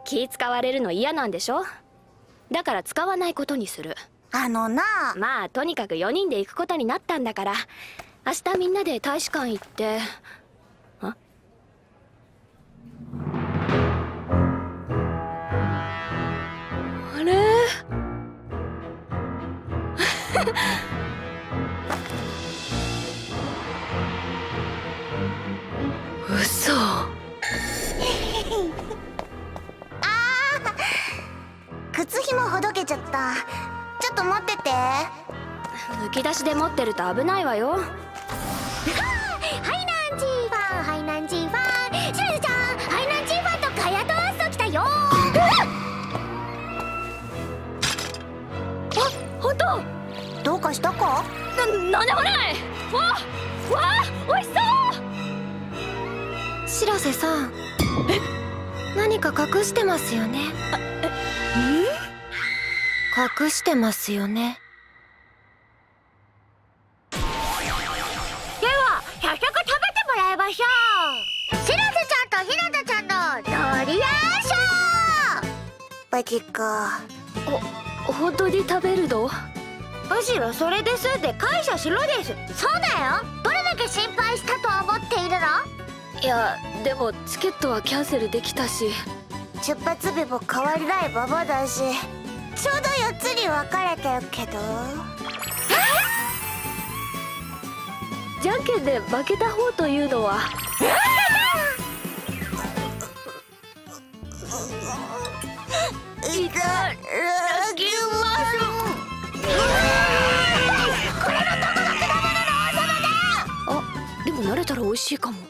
気使われるの嫌なんでしょ。だから使わないことにする。まあとにかく4人で行くことになったんだから、明日みんなで大使館行って。ああれ嘘。 靴ひもほどけちゃった。ちょっと持ってて。 むき出しで持ってると危ないわよ。 はいなんちーファン、はいなんちーファン、しらずちゃん、はいなんちーファンとガヤトースト来たよ。 あ、本当。 どうかしたか？ なんでもない。わあ、美味しそう。白瀬さん、何か隠してますよね。隠してますよね。 では早速食べてもらいましょう。しらせちゃんとひなたちゃんのドリアンショー。マジか。 本当に食べるの？ むしろそれですって感謝しろです。そうだよ。どれだけ心配したと思っているの？ いや、でもチケットはキャンセルできたし、 出発日も変わりないままだし、ちょうど4つに分かれてるけど。 じゃんけんで負けた方というのは。 いただきます。これのどこが果物の王様だ。 あ、でも慣れたら美味しいかも。